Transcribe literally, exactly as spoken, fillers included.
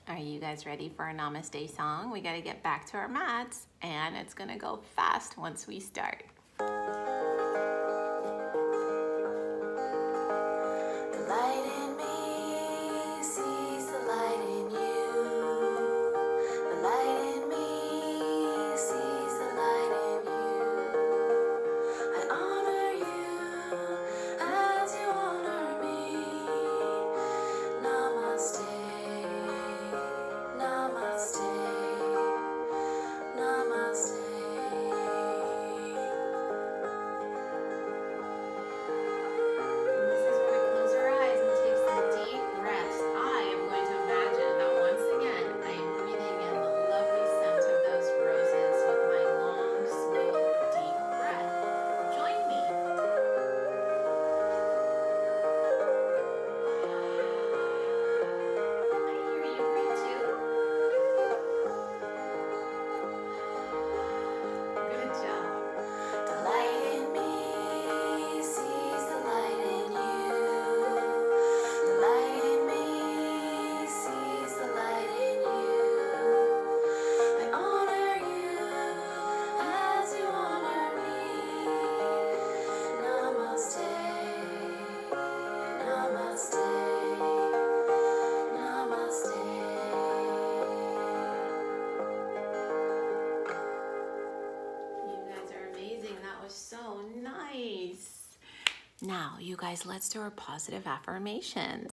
Are you guys ready for a Namaste song? We got to get back to our mats, and it's going to go fast once we start. The light in me sees the light in you. The light in me sees the light in you. I honor you as you honor me. Namaste. Namaste. Namaste. So nice. Now, you guys, let's do our positive affirmations.